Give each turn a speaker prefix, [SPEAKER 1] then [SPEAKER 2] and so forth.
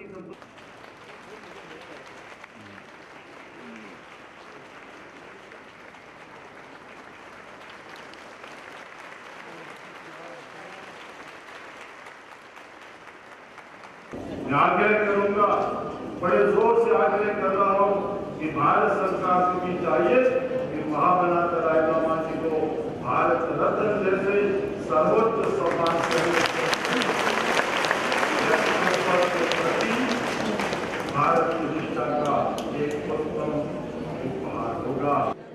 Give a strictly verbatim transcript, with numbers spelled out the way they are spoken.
[SPEAKER 1] मैं आग्रह करूंगा, बड़े जोर से आग्रह कर रहा हूं कि भारत सरकार को भी चाहिए कि महामना दलाई लामा जी को भारत रत्न जैसे सर्वोच्च सम्मान करने भारत की निष्ठा का एक उत्तम उपहार होगा।